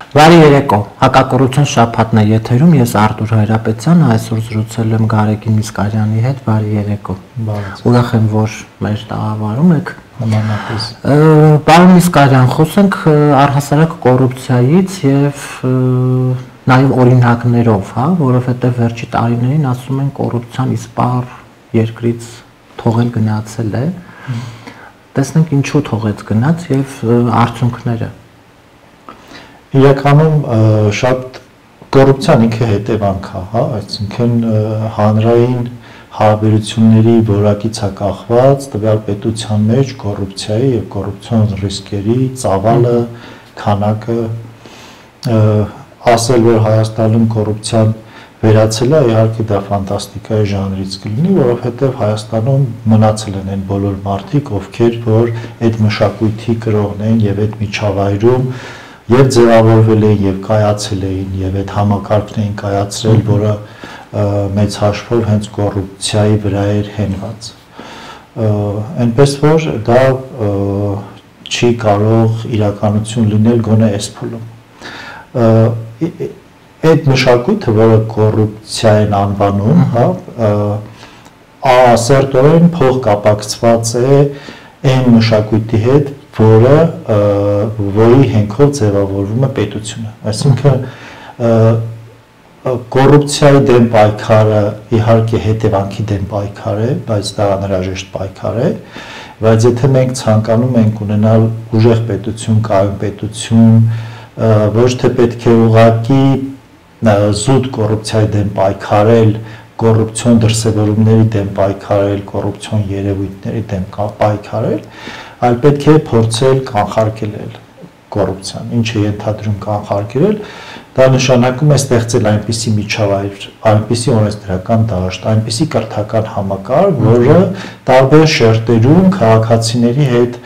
Բարի երեկո, հակակոռուպցիոն շաբաթն է եթերում, ես Արտուր Հայրապետյան, այսօր զրուցել եմ Գարեգին Միսկարյանի հետ, բարի երեկո։ Ուրախ եմ, որ մեր տաղավարում եք։ Նմանապես։ Պարոն Միսկարյան, խոսենք առհասարակ կոռուպցիայից եւ նաեւ օրինակներով, հա, որովհետեւ վերջի տարիներին ասում են կոռուպցիան իսպառ երկրից թողել գնացել է։ Տեսնենք ինչու թողեց գնաց եւ արդյունքները։ Իրականում շատ կոռուպցիան ինքը հետևանք է, հա, այսինքն հանրային հարաբերությունների որակից է կախված տվյալ պետության մեջ կոռուպցիայի եւ կոռուպցիոն ռիսկերի ծավալը, քանակը, ասել որ Հայաստանում կոռուպցիան վերացել է, իհարկե դա ֆանտաստիկայի ժանրից կլինի, որովհետեւ Հայաստանում մնացել են այն բոլոր մարդիկ, ովքեր որ այդ մշակույթի կրողն են եւ այդ միջավայրում եւ ձևավորվել էին եւ կայացել էին եւ այդ համակարգն էին կայացրել, որը մեծ հաշվով հենց կոռուպցիայի վրա էր հենված։ Այնպես որ դա չի կարող իրականություն լինել գոնե այս փուլում։ Այդ մշակույթը, որը կոռուպցիա են անվանում, հա, ասերտորեն փոխկապակցված է այն մշակույթի հետ, որի հենքով ձևավորվում է պետությունը։ Այսինքն կոռուպցիայի դեմ պայքարը իհարկե հետևանքի դեմ պայքար է, բայց դա անհրաժեշտ պայքար է, բայց եթե մենք ցանկանում ենք ունենալ ուժեղ պետություն, կայուն պետություն, ոչ թե պետք է ուղղակի զուտ կոռուպցիայի դեմ պայքարել, կոռուպցիոն դրսևորումների դեմ պայքարել, կոռուպցիոն երևույթների դեմ պայքարել, այլ պետք է փորձել կանխարգելել կոռուպցիան։ Ինչ է ենթադրում կանխարգելել, դա նշանակում է ստեղծել այնպիսի միջավայր, այնպիսի օրենսդրական դաշտ, այնպիսի կրթական համակարգ, որը տարբեր շերտերում քաղաքացիների հետ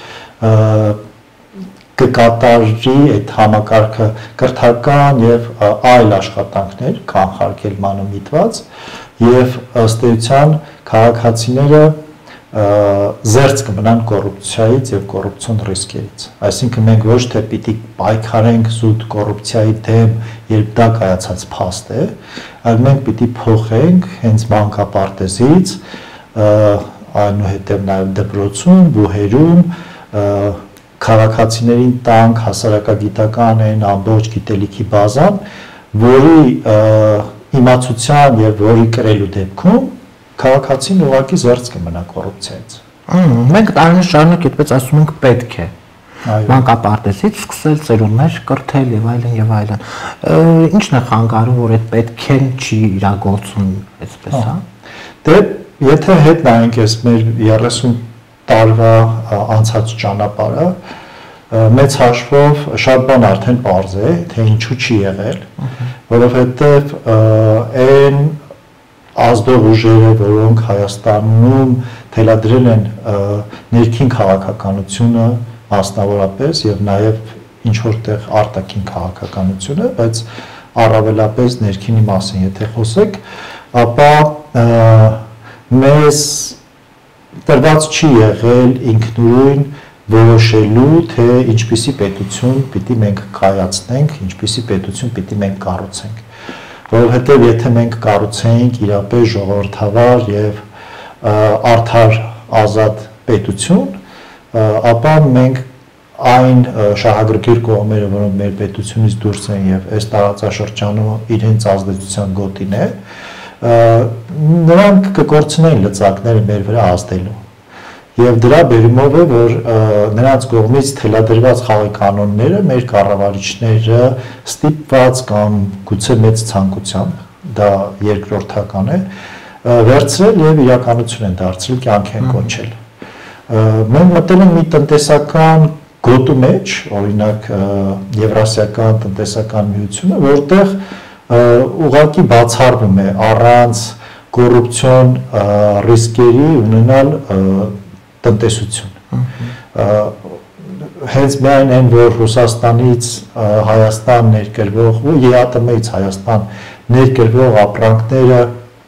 կկատարի այդ համակարգը կրթական եւ այլ աշխատանքներ կանխարգելմանը միտված եւ ըստ էության քաղաքացիները զերծ կմնան կոռուպցիայից եւ կոռուպցիոն ռիսկերից։ Այսինքն մենք ոչ թե պիտի պայքարենք զուտ կոռուպցիայի դեմ, երբ դա կայացած փաստ է, այլ մենք պիտի փոխենք հենց մանկապարտեզից, այնուհետև նաեւ դպրոցում, բուհերում քաղաքացիներին տանք հասարակագիտական են ամբողջ գիտելիքի բազան, որի իմացության եւ որի կրելու դեպքում քաղաքացին ուղղակի զերծ կմնա կոռուպցիայից։ Մենք տարիներ շարունակ այդպես ասում ենք պետք է մանկապարտեզից սկսել ծերուններ կրթել եւ այլն եւ այլն։ Ինչն է խանգարում, որ այդ պետքեն չի իրագործում այսպես, հա։ Դե եթե հետ նայենք այս մեր 30 տարվա անցած ճանապարհը, մեծ հաշվով շատ բան արդեն պարզ է, թե ինչու չի եղել, որովհետեւ այն ազդող ուժերը, որոնք Հայաստանում թելադրել են ներքին քաղաքականությունը մասնավորապես եւ նաեւ ինչ որտեղ արտաքին քաղաքականությունը, բայց առավելապես ներքինի մասին եթե խոսենք, ապա մեզ տրված չի եղել ինքնուրույն որոշելու, թե ինչպիսի պետություն պիտի մենք կայացնենք, ինչպիսի պետություն պիտի մենք կառուցենք։ Որովհետև եթե մենք կառուցենք իրապես ժողովրդավար եւ արդար ազատ պետություն, ապա մենք այն շահագրգիռ կողմերը, որոնք մեր պետությունից դուրս են եւ այս տարածաշրջանում իրենց ազդեցության գոտին է, նրանք կկորցնեն լծակները մեր վրա ազդելու։ Եվ դրա բերումով է, որ նրանց կողմից թելադրված խաղի կանոնները մեր կառավարիչները ստիպված կամ գուցե մեծ ցանկությամբ, դա երկրորդական է, վերցրել եւ իրականություն են դարձրել, կյանք են կոչել։ Մենք մտել ենք մի տնտեսական գոտու մեջ, օրինակ Եվրասիական տնտեսական միությունը, որտեղ ուղղակի բացառվում է առանց կոռուպցիոն ռիսկերի ունենալ տնտեսություն։ Հենց միայն այն, որ Ռուսաստանից Հայաստան ներկրվող, ԵԱՏՄ-ից Հայաստան ներկրվող ապրանքները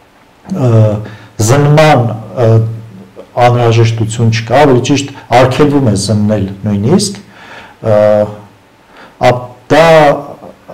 զննման անհրաժեշտություն չկա, ավելի ճիշտ արգելվում է զննել նույնիսկ, դա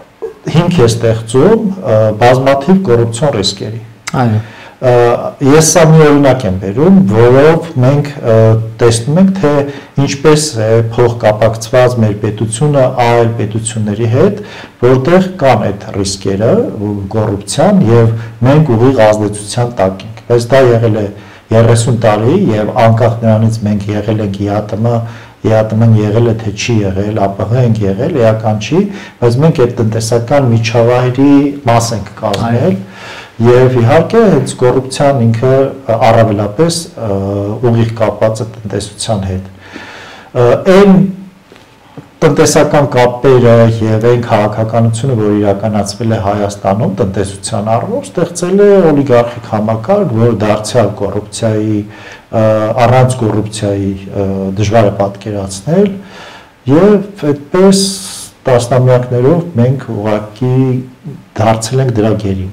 հիմք է ստեղծում բազմաթիվ կոռուպցիոն ռիսկերի։ Այո։ Ես սա մի օրինակ եմ բերում, որով մենք տեսնում ենք, թե ինչպես է փոխկապակցված մեր պետությունը այլ պետությունների հետ, որտեղ կան այդ ռիսկերը կոռուպցիան եւ մենք ուղիղ ազդեցության տակ ենք։ Բայց դա եղել է 30 տարի եւ անկախ նրանից մենք եղել ենք ԵԱՏՄ-ն եղել է թե չի եղել, ԱՊՀ ենք եղել, էական չի, բայց մենք այդ տնտեսական միջավայրի մաս ենք կազմել եւ իհարկե հենց կոռուպցիան ինքը առավելապես ուղիղ կապված է տնտեսության հետ։ Այն տնտեսական կապերը եւ այն քաղաքականությունը, որ իրականացվել է Հայաստանում տնտեսության առումով, ստեղծել է օլիգարխիկ համակարգ, որ դարձյալ կոռուպցիայի առանց կոռուպցիայի դժվար է պատկերացնել եւ այդպես տասնամյակներով մենք ուղղակի դարձել ենք դրա գերին։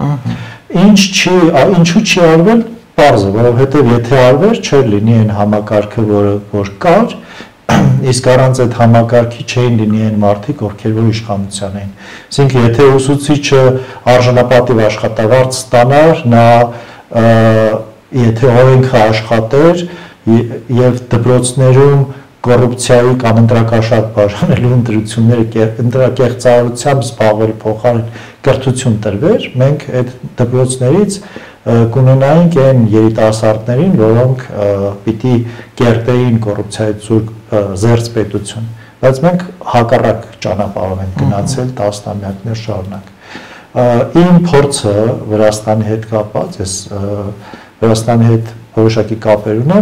Ինչու չի արվել, պարզ է, որովհետև եթե արվեր, չէր լինի այն համակարգը, որ կար, իսկ առանց այդ համակարգի չէին լինի այն մարդիկ, ովքեր որ իշխանության էին։ Այսինքն, եթե ուսուցիչը արժանապատիվ աշխատավարձ ստանար, նա եթե օրենքը աշխատեր եւ դպրոցներում կոռուպցիայի կամ ընտրակաշատ բաժանելու ընտրակեղծարարությամբ զբաղվելու փոխարեն կրթություն տրվեր, մենք այդ դպրոցներից կունենայինք այն երիտասարդներին, որոնք պիտի կերտեին կոռուպցիայից զերծ պետություն, բայց մենք հակառակ ճանապարհով ենք գնացել տասնամյակներ շարունակ։ Իմ փորձը Վրաստանի հետ կապված, ես Վրաստանի հետ որոշակի կապեր ունեմ,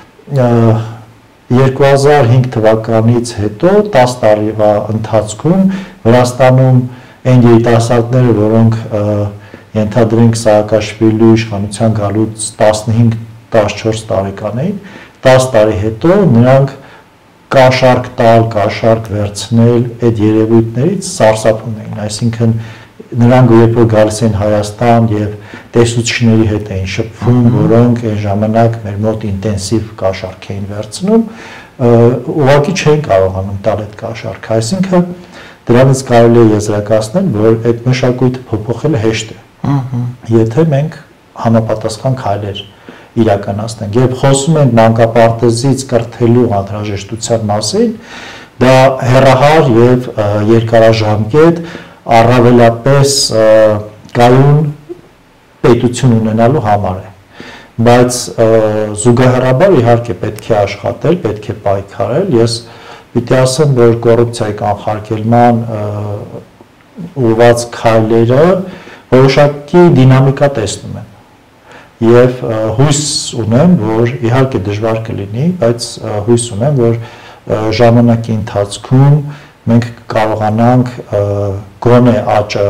2005 թվականից հետո 10 տարվա ընթացքում Վրաստանում այն երիտասարդները, որոնք ենթադրենք Սաակաշվիլու իշխանության գալուց 15-14 տարեկան էին, 10 տարի հետո նրանք կաշառք տալ, կաշառք վերցնել այդ երևույթներից սարսափում էին, այսինքն նրանք երբ որ գալիս են Հայաստան եւ տեսուչների հետ էին շփվում, որոնք այն ժամանակ մեր մոտ ինտենսիվ կաշառք էին վերցնում, ուղղակի չէին կարողանում տալ այդ կաշառքը, այսինքն դրանից կարելի է եզրակացնել, որ այդ մշակույթը փոփոխելը հեշտ է, եթե մենք համապատասխան քայլեր իրականացնենք եւ խոսում ենք մանկապարտեզից կրթելու անհրաժեշտության մասին, դա հեռահար եւ երկարաժամկետ առավելապես կայուն պետություն ունենալու համար է, բայց զուգահեռաբար իհարկե պետք է աշխատել, պետք է պայքարել, ես պիտի ասեմ, որ կոռուպցիայի կանխարգելման ուղղված քայլերը որոշակի դինամիկա տեսնում եմ եւ հույս ունեմ, որ իհարկե դժվար կլինի, բայց հույս ունեմ, որ ժամանակի ընթացքում մենք կարողանանք գոնե աճը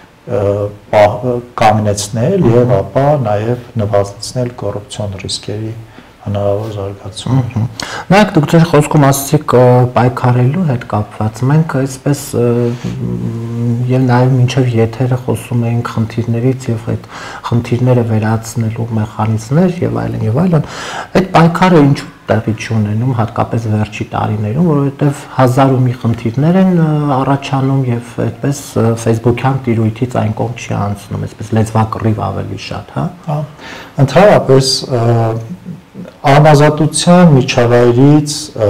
կանգնեցնել եւ ապա նաեւ նվազեցնել կոռուպցիոն ռիսկերի հնարավոր զարգացումը։ Նայեք, դուք ձեր խոսքում ասացիք պայքարելու հետ կապված, մենք այսպես եւ նաեւ մինչեւ եթերը խոսում էինք խնդիրներից եւ այդ խնդիրները վերացնելու մեխանիզմներ եւ այլն եւ այլն, այդ պայքարը ինչու տեղի չունենում, հատկապես վերջի տարիներում, որովհետեւ հազար ու մի խնդիրներ են առաջանում եւ այդպես Facebook-յան տիրույթից այն կողմ չի անցնում, այսպես լեզվակռիվ ավելի շատ, հա։ Ընդհանրապես անազատության միջավայրից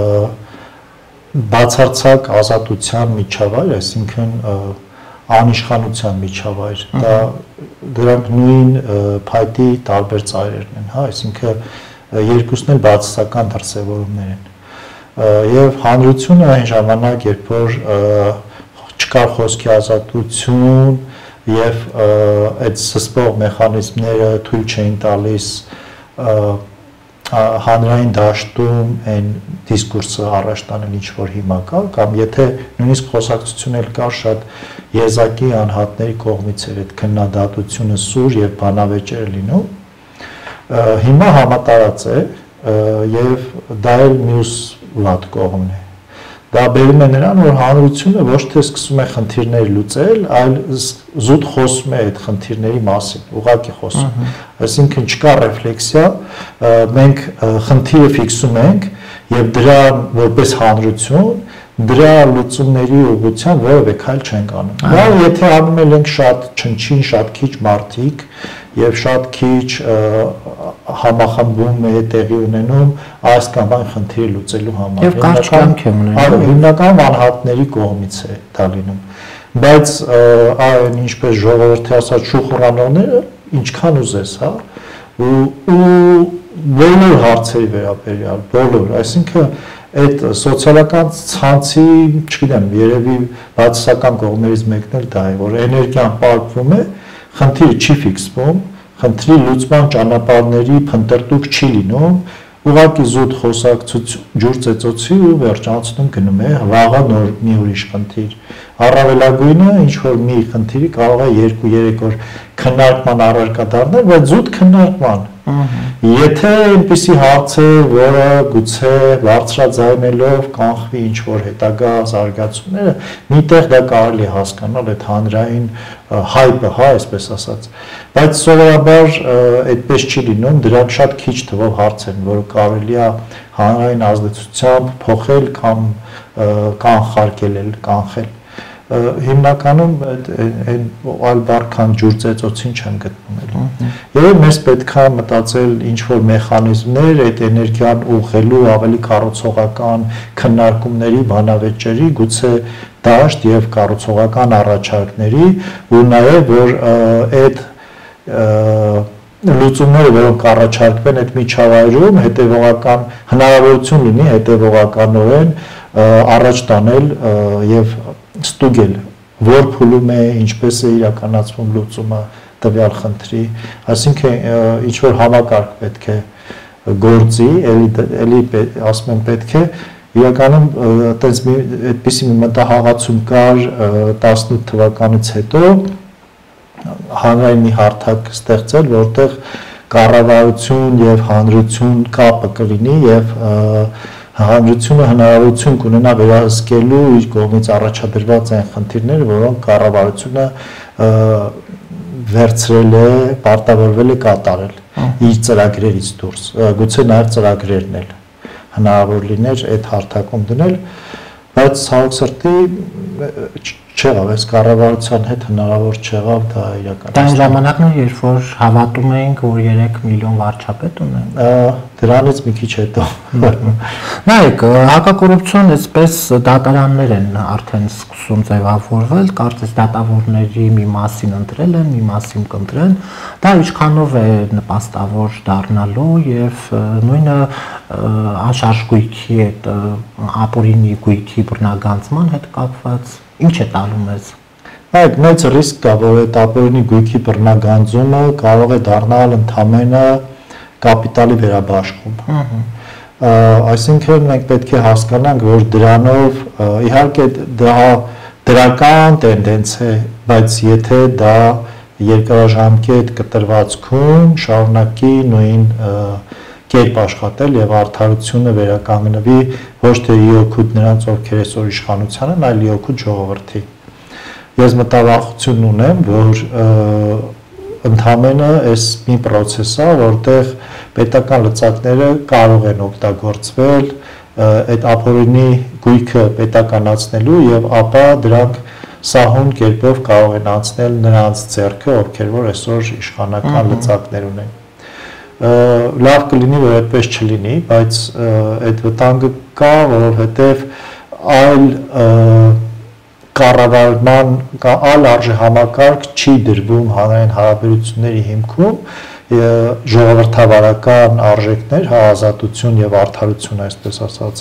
բացարձակ ազատության միջավայր, այսինքն անիշխանության միջավայր, դրանք նույն փայտի տարբեր ծայրերն են, հա, այսինքն երկուսն էլ բացասական դրսևորումներ են։ Եվ հանրությունը այն ժամանակ, երբ որ չկար խոսքի ազատություն եւ այդ սսպող մեխանիզմները թույլ չէին տալիս հանրային դաշտում այն դիսկուրսը առաջ տանել ինչ որ հիմա կա, կամ եթե նույնիսկ խոսակցություն էլ կար շատ եզակի անհատների կողմից էր այդ քննադատությունը սուր եւ բանավեճեր լինում, հիմա համատարած է եւ դա էլ մյուս վատ կողմն է։ Դա բերում է նրան, որ հանրությունը ոչ թե սկսում է խնդիրներ լուծել, այլ զուտ խոսում է այդ խնդիրների մասին, ուղղակի խոսում։ Այսինքն չկա ռեֆլեքսիա, մենք խնդիրը ֆիքսում ենք եւ դրան որպես հանրություն դրա լուծումների ուղղությամբ որևէ քայլ չենք անում։ Լավ, եթե անում ենք շատ չնչին, շատ քիչ մարդիկ եւ շատ քիչ համախմբում է տեղի ունենում այս կամ այն խնդիրը լուծելու համար։ Եվ կարճ կյանք է ունենում։ Հիմնական անհատների կողմից է դա լինում։ Բայց այն ինչպես ժողովրդի ասած շուխուրանողները ինչքան ուզես, հա, ու բոլոր հարցերի վերաբերյալ, բոլոր, այսինքն այդ սոցիալական ցանցի, չգիտեմ, երևի բացասական կողմերից մեկն էլ դա է, որ էներգիան պարկվում է, խնդիրը չի ֆիքսվում, խնդրի լուծման ճանապարհների փնտրտուք չի լինում, ուղղակի զուտ խոսակցություն, ջուր ծեծոցի ու վերջացնում գնում է, վաղը նոր մի ուրիշ խնդիր։ Առավելագույնը ինչ որ մի խնդիրի կարող է 2-3 օր քննարկման առարկա դառնալ, բայց զուտ քննարկման։ Եթե այնպիսի հարց է, որը գուցե բարձրաձայնելով կանխվի ինչ որ հետագա զարգացումները, միտեղ դա կարելի է հասկանալ այդ հանրային հայպը, հա, այսպես ասած։ Բայց սովորաբար այդպես չի լինում, դրանք շատ քիչ թվով հարց են, որը կարելի է հանրային ազդեցությամբ փոխել կամ կանխարգել, կանխել։ Հիմնականում այն այլ բառ քան ջուր ծեծոցին չեմ գտնում։ Եվ մեզ պետք է մտածել ինչ որ մեխանիզմներ այդ էներգիան ուղղելու ավելի կառուցողական քննարկումների, բանավեճերի, գուցե դաշտ եւ կառուցողական առաջարկների, ու նաեւ որ այդ լուծումները, որոնք առաջարկվեն այդ միջավայրում, հետեւողական հնարավորություն լինի հետեւողականորեն առաջ տանել եւ ստուգել, որ փուլում է, ինչպես է իրականացվում լուծումը տվյալ խնդրի, այսինքն ինչ որ համակարգ պետք է գործի, էլի ասում եմ պետք է իրականում այդպիսի մի մտահաղացում կար 18 թվականից հետո հանրային մի հարթակ ստեղծել, որտեղ կառավարություն եւ հանրություն կապը կլինի եւ հանրությունը հնարավորություն կունենա վերահսկելու իր կողմից առաջադրված այն խնդիրները, որոնք կառավարությունը վերցրել է, պարտավորվել է կատարել իր ծրագրերից դուրս, գուցե նաև ծրագրերն էլ հնարավոր լիներ այդ հարթակում դնել, բայց ցավոք սրտի չեղավ, այս կառավարության հետ հնարավոր չեղավ դա իրականացնել։ Դա այն ժամանակն էր, երբ որ հավատում էինք, որ 3 միլիոն վարչապետ ունեն։ Դրանից մի քիչ հետո։ Նայեք, հակակոռուպցիոն այսպես դատարաններ են արդեն սկսում ձևավորվել, կարծես դատավորների մի մասին ընտրել են, մի մասին կընտրեն։ Դա ինչքանով է նպաստավոր դառնալու եւ նույնը անշարժ գույքի հետ ապօրինի գույքի բռնագանցման հետ կապված ինչ է տալու մեզ։ Այդ մեծ ռիսկ կա, որ այդ ապօրինի գույքի բռնագանձումը կարող է դառնալ ընդհանրապես կապիտալի վերաբաշխում։ Այսինքն մենք պետք է հասկանանք, որ դրանով իհարկե դա դրական տենդենց է, բայց եթե դա երկարաժամկետ կտրվածքում շարունակի նույն կերպ աշխատել եւ արդարությունը վերականգնվի ոչ թե իօքուտ նրանց, ովքեր այսօր իշխանության են, այլ իօքուտ ժողովրդի։ Ես մտավախություն ունեմ, որ ընդհանրապես այս մի process է, որտեղ պետական լծակները կարող են օգտագործվել այդ ապօրինի գույքը պետականացնելու եւ ապա դրանք սահուն կերպով կարող են անցնել նրանց ձեռքը, ովքեր որ այսօր իշխանական լծակներ ունեն։ Լավ կլինի, որ այդպես չլինի, բայց այդ վտանգը կա, որովհետև այլ կառավարման այլ արժեհամակարգ չի դրվում հանրային հարաբերությունների հիմքում ժողովրդավարական արժեքներ, ազատություն եւ արդարություն, այսպես ասած։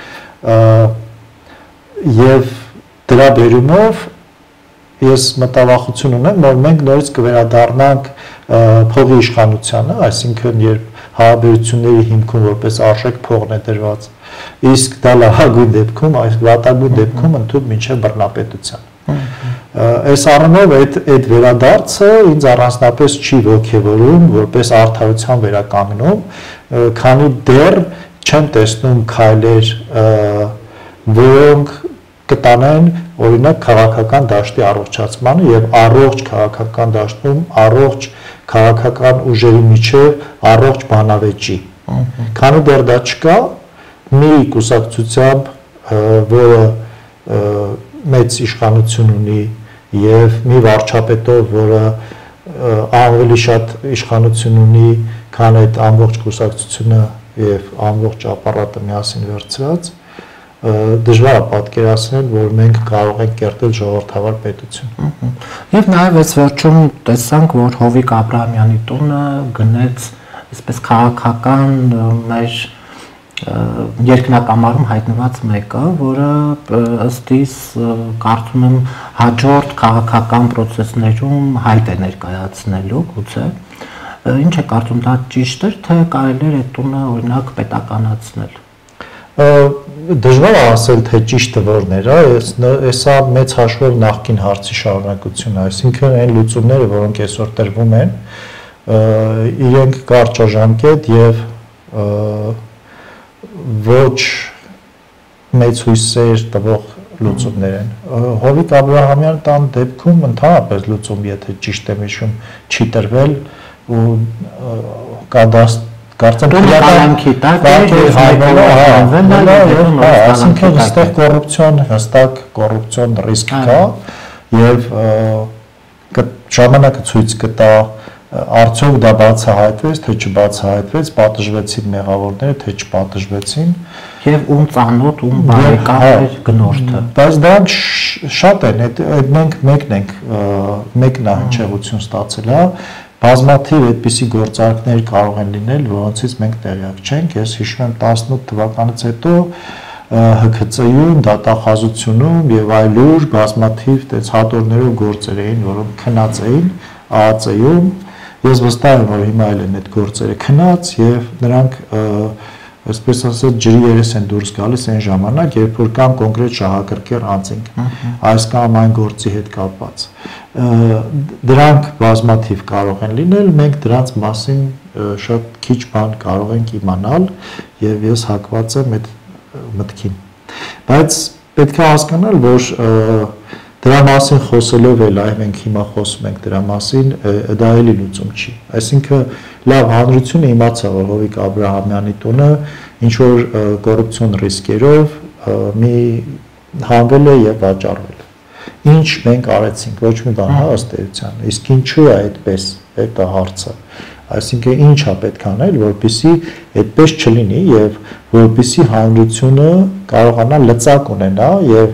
Եվ դրա բերումով ես մտավախություն ունեմ, որ մենք նորից կվերադառնանք փողի իշխանությանը, այսինքն երբ հարաբերությունների հիմքում որպես արժեք փողն է դրված, իսկ դա լավագույն դեպքում, այս վատագույն դեպքում ընդհանուր մինչև բռնապետության։ Այս առումով այդ վերադարձը ինձ առանձնապես չի ոգևորում, որպես արդարության վերականգնում, քանի դեռ չեմ տեսնում քայլեր, որոնք կտանեն օրինակ քաղաքական դաշտի առողջացմանը եւ առողջ քաղաքական դաշտում առողջ քաղաքական ուժերի միջև առողջ բանավեճի։ Քանի դեռ դա չկա, մի կուսակցությամբ, որը մեծ իշխանություն ունի եւ մի վարչապետով, որը ավելի շատ իշխանություն ունի, քան այդ ամբողջ կուսակցությունը եւ ամբողջ ապարատը միասին վերցրած, դժվար է պատկերացնել, որ մենք կարող ենք կերտել ժողովրդավար պետություն։ Եվ նաեւ այս վերջում տեսանք, որ Հովիկ Աբրահամյանի տունը գնեց այսպես քաղաքական մեր երկնակամարում հայտնված մեկը, որը ըստ իս կարծում եմ հաջորդ քաղաքական process-ներում հայտ է ներկայացնելու, գուցե։ Ինչ է կարծում, դա ճիշտ էր, թե կարելի էր այդ տունը օրինակ պետականացնել։ Դժվար է ասել, թե ճիշտը որն էր, հեսա մեծ հաշվով նախկին հարցի շարունակությունն է, այսինքն այն լուծումները, որոնք այսօր տրվում են, իրենք կարճաժամկետ եւ ոչ մեծ հույսեր տվող լուծումներ են։ Հովիկ Աբրահամյանի տան դեպքում ընդհանրապես լուծում, եթե ճիշտ եմ հիշում, չի տրվել ու կարծեմ քրեականքի տակ այսինքն հստակ կոռուպցիոն ռիսկ կա եւ ժամանակը ցույց կտա արդյոք դա բացահայտվեց, թե չբացահայտվեց, պատժվեցին մեղավորները, թե չպատժվեցին եւ ում ծանոթ, ում բարեկամ էր գնորդը։ Բայց դրանք շատ են, այդ մենք մեկն է հնչեղություն ստացել, հա, բազմաթիվ այդպիսի գործարքներ կարող են լինել, որոնցից մենք տեղյակ չենք։ Ես հիշում եմ 18 թվականից հետո ՀՔՑ-ում, դատախազությունում եւ այլուր բազմաթիվ այդպես հատորներով գործեր էին, որոնք քնած էին ԱԱԾ-ում։ Ես վստահ եմ, որ հիմա էլ են այդ գործերը քնած եւ նրանք այսպես ասած ջրի երես են դուրս գալիս այն ժամանակ, երբ որ կան կոնկրետ շահագրգիռ անձինք այս կամ այն գործի հետ կապված։ Դրանք բազմաթիվ կարող են լինել, մենք դրանց մասին շատ քիչ բան կարող ենք իմանալ եւ ես հակված եմ այդ մտքին։ Բայց պետք է հասկանալ, որ դրա մասին խոսելով էլ այ մենք հիմա խոսում ենք դրա մասին, դա էլի լուծում չի։ Այսինքն լավ հանրությունը իմացավ, որ Հովիկ Աբրահամյանի տունը ինչ որ կոռուպցիոն ռիսկերով մի հանվել է եւ վաճառվել։ Ինչ մենք արեցինք, ոչ մի բան, հա, ըստ էության։ Իսկ ինչու է այդպես, դա հարցը։ Այսինքն ինչ է պետք անել, որպեսզի այդպես չլինի եւ որպեսզի հանրությունը կարողանա լծակ ունենա եւ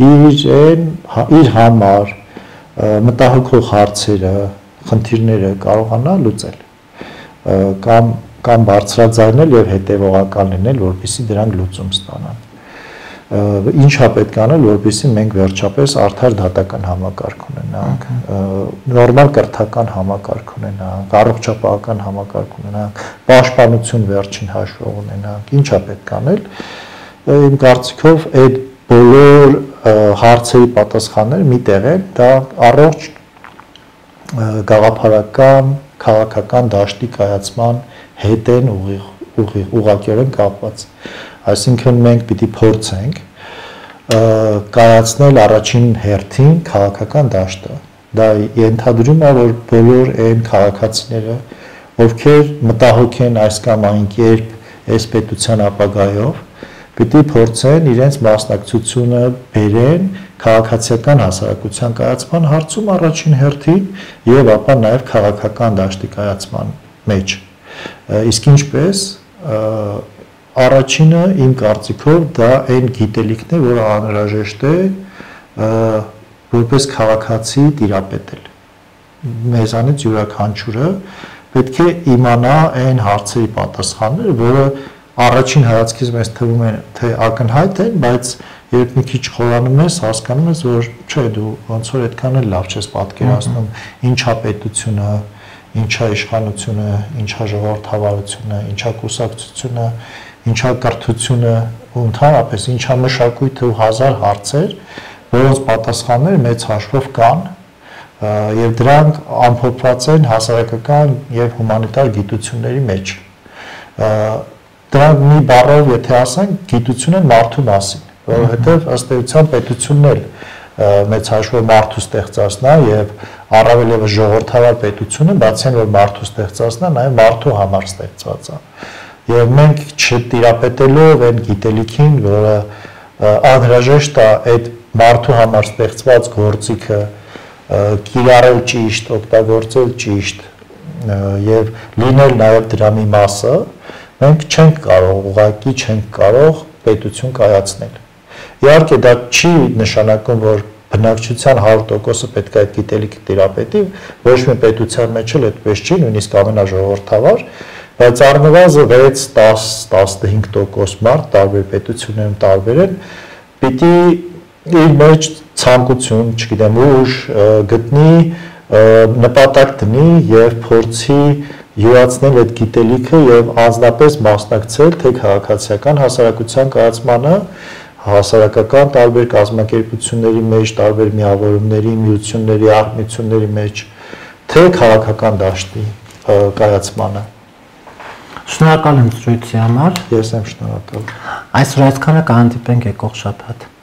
իր համար մտահոգող հարցերը, խնդիրները կարողանա լուծել կամ բարձրաձայնել եւ հետեւողական լինել, որպեսզի դրանք լուծում ստանան։ Ինչ է պետք անել, որպեսզի մենք վերջապես արդար դատական համակարգ ունենանք, նորմալ կրթական համակարգ ունենանք, առողջապահական համակարգ ունենանք, պաշտպանություն վերջին հաշվով ունենանք։ Ինչ է պետք անել։ Իմ կարծիքով այդ բոլոր հարցերի պատասխանները մի տեղ են, դա առողջ գաղափարական, քաղաքական դաշտի կայացման հետ են ուղղակիորեն կապված։ Այսինքն մենք պիտի փորձենք կայացնել առաջին հերթին քաղաքական դաշտը։ Դա ենթադրում է, որ բոլոր այն քաղաքացիները, ովքեր մտահոգ են այս կամ այն կերպ այս պետության ապագայով, պիտի փորձեն իրենց մասնակցությունը բերեն քաղաքացիական հասարակության կայացման հարցում առաջին հերթին եւ ապա նաեւ քաղաքական դաշտի կայացման մեջ։ Իսկ ինչպես առաջինը իմ կարծիքով դա այն գիտելիքն է, որը անհրաժեշտ է որպես քաղաքացի տիրապետել։ Մեզանից յուրաքանչյուրը պետք է իմանա այն հարցերի պատասխանները, որը առաջին հայացքից մեզ թվում է, թե ակնհայտ են, բայց երբ մի քիչ խորանում ես, հասկանում ես, որ չէ, դու ոնց որ այդքան էլ լավ չես պատկերացնում, ինչա պետությունը, ինչա իշխանությունը, ինչա ժողովրդավարությունը, ինչա կուսակցությունը, ինչա կրթությունը, ու ընդհանրապես ինչա մշակույթը ու հազար հարցեր, որոնց պատասխանները մեծ հաշվով կան, եւ դրանք ամփոփված են հասարակական եւ հումանիտար գիտությունների մեջ։ Դրանք մի բառով եթե ասենք, գիտություն են մարդու մասին, որովհետև ըստ էության պետությունն էլ մեծ հաշվով մարդու ստեղծածն է եւ առավել եւս ժողովրդավար պետությունը, բացի այն որ մարդու ստեղծածն է, նաեւ մարդու համար ստեղծված է։ Եվ մենք չտիրապետելով այն գիտելիքին, որը անհրաժեշտ է այդ մարդու համար ստեղծված գործիքը կիրառել ճիշտ, օգտագործել ճիշտ եւ լինել նաեւ դրա մի մասը, մենք չենք կարող, ուղղակի չենք կարող պետություն կայացնել։ Իհարկե դա չի նշանակում, որ բնակչության 100%-ը պետք է այդ գիտելիքը տիրապետի, ոչ մի պետության մեջ էլ այդպես չի, նույնիսկ ամենաժողովրդավար, բայց առնվազն 6-10-15% մարդ տարբեր պետություններում տարբեր են, պիտի իր մեջ ցանկություն, չգիտեմ, ուժ գտնի, նպատակ դնի եւ փորձի յուրացնել այդ գիտելիքը եւ անձնապես մասնակցել թե քաղաքացիական հասարակության կայացմանը, հասարակական տարբեր կազմակերպությունների մեջ, տարբեր միավորումների, միությունների, արհմությունների մեջ, թե քաղաքական դաշտի կայացմանը։ Շնորհակալ եմ զրույցի համար։ Ես եմ շնորհակալ։ Այսօր այսքանը կհանդիպենք եկող շաբաթ։